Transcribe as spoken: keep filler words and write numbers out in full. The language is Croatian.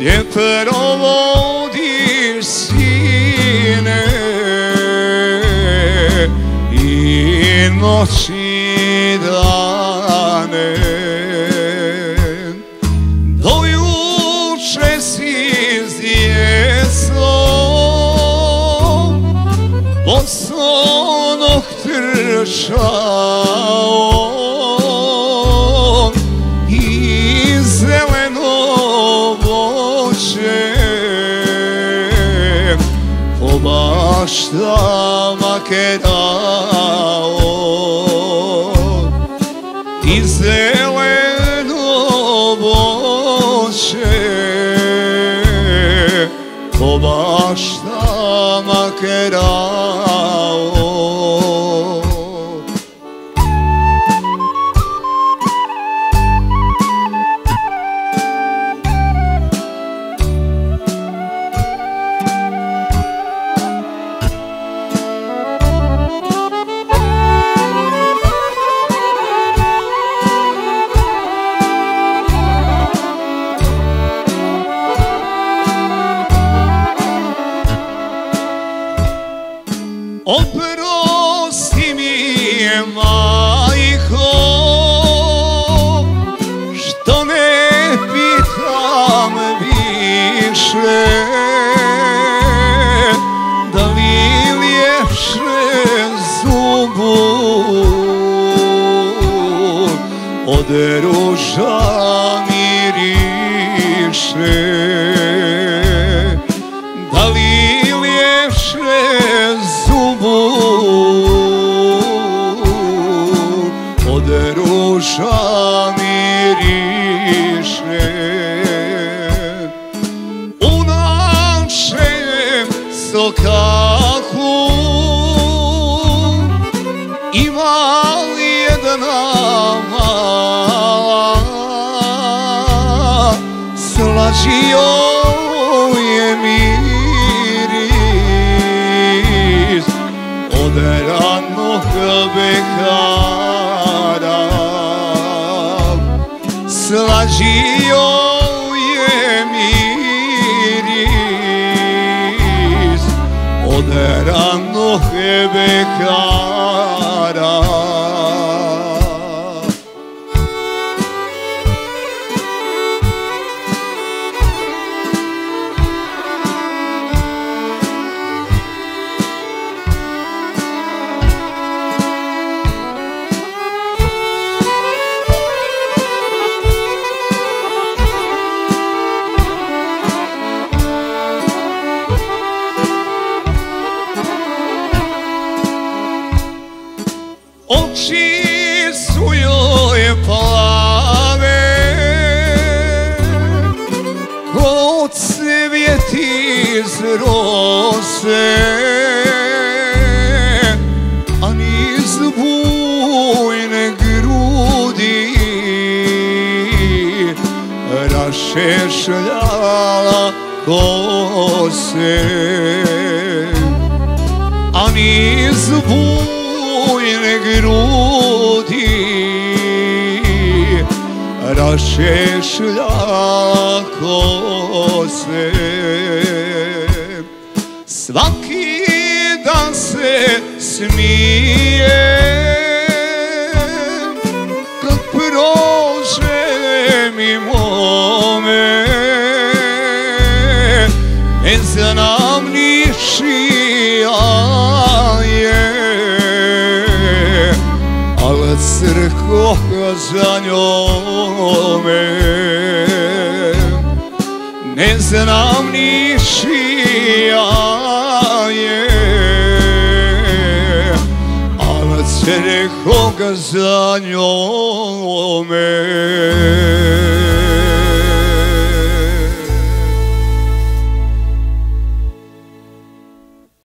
gdje provodiš sine i noći dane. Do juče si zdjesao bosonog trčao i zeleno voće po baštama kedao i zeleno voće po baštama kedao. Oprosti mi je, majko, što ne pitam više, da li lješe zubu od ruža miriše, da li lješe zubu od ruža miriše. U našem sokaku ima jedna mala, slađi joj je miris od ranog bekara, slađi joj je miris od ranog bekara. Oči su joj plave ko cvijet iz rose, a niz bujne grudi rašešljala kose, a niz bujne grudi rašešljala kose. Svaki dan se smije kad prođe mimo me, ne znam ni čija je, al crko za njome. Ne znam ni čija je, al crko za njome.